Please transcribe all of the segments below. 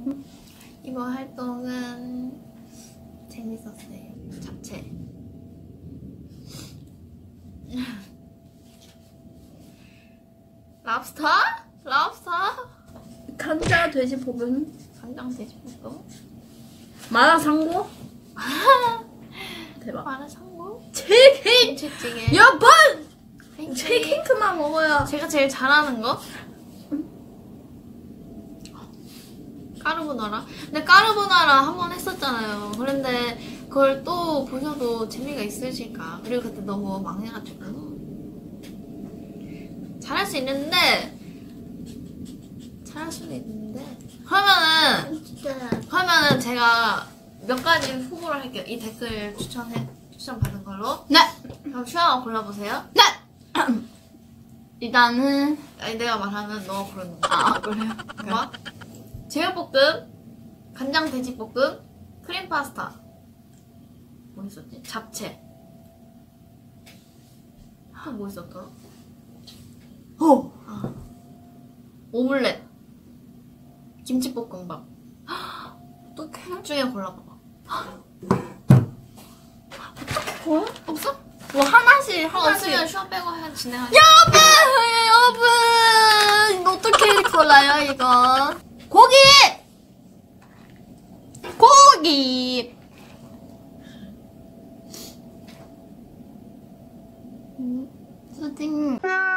이번 활동은 재밌었어요. 잡채. 랍스터? 간장 돼지볶음, 간장 돼지볶음. 마라샹궈. 대박. 마라샹궈. 치킨. 김치찌개. 여러분, 팬케이크. 치킨 그만 먹어요. 제가 제일 잘하는 거? 까르보나라? 근데 까르보나라 한 번 했었잖아요. 그런데 그걸 또 보셔도 재미가 있으실까? 그리고 그때 너무 망해가지고 잘할 수 있는데 그러면은 제가 몇 가지 후보를 할게요. 이 댓글 추천 받은 걸로. 네. 그럼 슈아가 골라보세요. 네. 일단은 아니 내가 말하면 너 고르는 거. 아 그래요? 뭐? 제육볶음, 간장 돼지볶음, 크림 파스타. 뭐 있었지? 잡채. 또 뭐 있었더라? 오믈렛, 김치볶음밥. 어떡해? 둘 중에 골라봐봐. 뭐야? 없어? 뭐 하나씩 없으면 슈아 빼고 진행하자. 여러분 어떻게 골라요 이거? 고기. 수딩.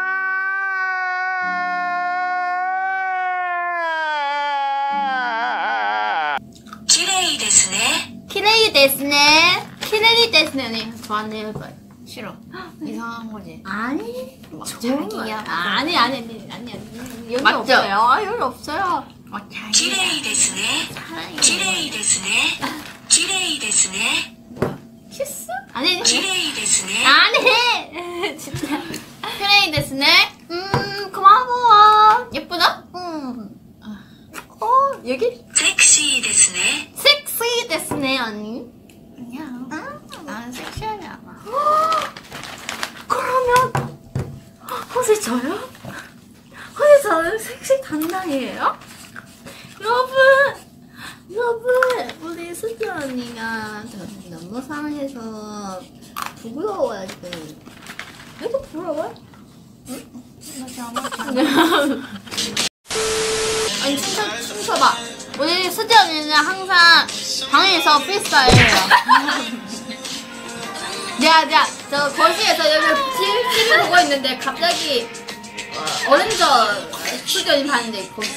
키레이 데스네. 키레이 데스네 언니 좋아하네요 이거. 싫어. 이상한 거지. 아니 막 좋은 자기야. 거야. 아니 여기 맞죠? 없어요. 여기 없어요. 키레이 데스네. 키레이 데스네. 키레이 데스네. 키스? 아니 키레이 데스네. 아니 진짜. 크레이 데스네. 고마워. 예쁘다? 여기 섹시 데스네. 섹시 데스네 언니. 아니야. 나는 섹시하지 않아. 그러면 혹시 저요? 혹시 저는 섹시 담당이에요? 여러분 우리 수지 언니가 저 너무 사랑해서 부끄러워요 지금. 이거 부러워요? 아니 춤춰봐. 우리 수지 언니는 항상 방에서 프리스타일해요. 내가 저 거실에서 여기 TV 보고 있는데 갑자기 어른저 수지 언니 봤는데 거기.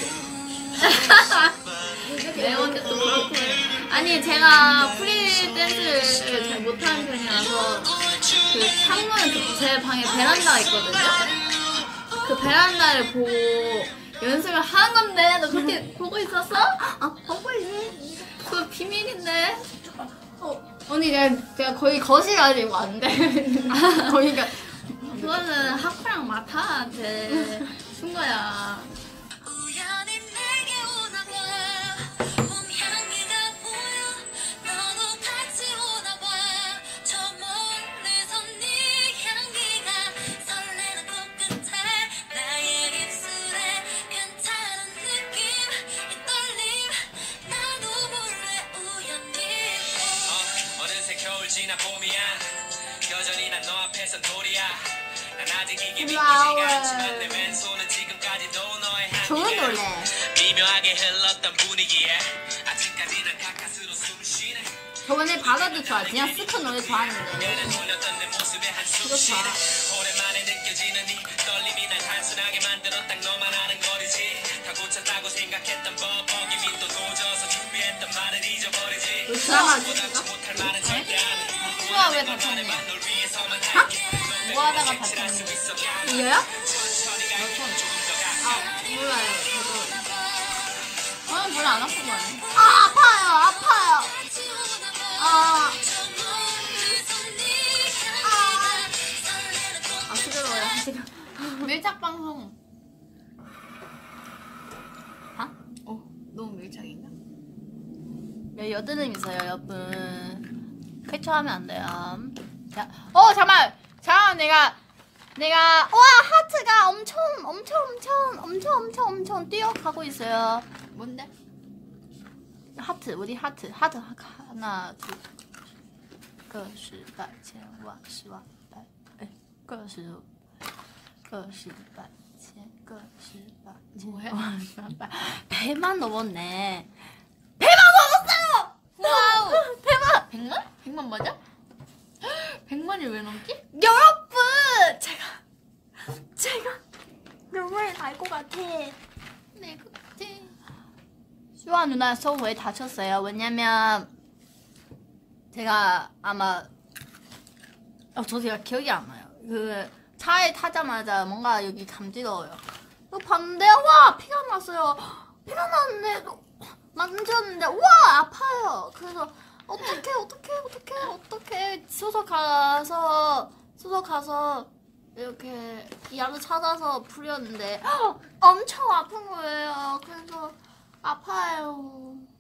내 언니 또 그렇고. 아니 제가 프리 댄스를 잘 못하는 편이라서 그 창문 제 방에 베란다가 있거든요. 그 베란다를 보고 연습을 하는 건데 너 그렇게 보고 있었어? 보고 있네. 그거 비밀인데. 언니 내가 거의 거실 가지고 안 돼. 거기가 그거는 하프랑 마타한테 준 거야. 우연히 내게 오나 봐. 봄 향기가 보여. 너도 같이 오나 봐. 저 멀리서 네 향기가 설레는 코끝에 나의 입술에 괜찮은 느낌 이 떨림 나도 몰래 우연히 어느새 겨울 지나 봄이야. 여전히 난 너 앞에선 돌이야. 난 아직 이게 믿기지가 않지만 내 왼손은 지금까지도 너의 좋은 향기가 노래. 미묘하게 흘렀던 분위기에 아직까지 난 가까스로 숨쉬네. 저번에 바다도 좋아. 그냥 스크 노래 좋아하는데. 내는 돌렸던 내 모습에 한숨 쉬네. 오랜만에 느껴지는 이 떨림이 날 단순하게 만들어 딱 너만 아는 거리지. 다 고쳤다고 생각했던 뻔뻔히 밑도 도져서 준비했던 말을 잊어버리지. 드라마 보답지 못할 말은 절대 안 해. 수아 왜 다쳤니? 널 위해서만 할게. 뭐 하다가 다쳤니? 이거요? 몰라요. 저도. 별로 안 아픈 거 아니야? 아파요. 시끄러워요. 지금. 밀착 방송. 너무 밀착인가? 여기 여드름 있어요, 여러분. 쾌초하면 안 돼요. 자, 잠깐만, 내가 와 하트가 엄청 뛰어가고 있어요. 뭔데? 하트 우리 하트 하나 둘个十百千万十万百个十百千个十百千万十万百 100만 넘었네. 100만 넘었어요. 와우. 100만? 100만 맞아? 100만이 왜 넘지? 여러분 제가 눈물 날 것 같아. 내 것 같아. 슈아 누나 소회 다쳤어요. 왜냐면 제가 아마 저 제가 기억이 안 나요. 그 차에 타자마자 뭔가 여기 감지러워요. 봤는데 와 피가 났어요. 피가 났는데 만졌는데 와 아파요. 그래서 어떡해 수소 가서 이렇게 약을 찾아서 뿌렸는데 엄청 아픈 거예요. 그래서 아파요.